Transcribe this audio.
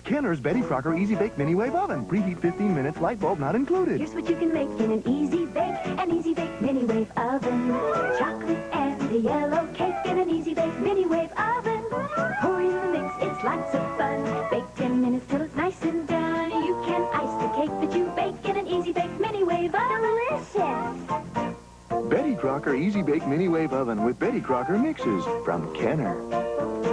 Kenner's Betty Crocker Easy Bake Mini Wave Oven. Preheat 15 minutes, light bulb not included. Here's what you can make in an Easy Bake Mini Wave Oven. Chocolate and a yellow cake in an Easy Bake Mini Wave Oven. Pour in the mix, it's lots of fun. Bake 10 minutes till it's nice and done. You can ice the cake that you bake in an Easy Bake Mini Wave Oven. Delicious! Betty Crocker Easy Bake Mini Wave Oven with Betty Crocker mixes from Kenner.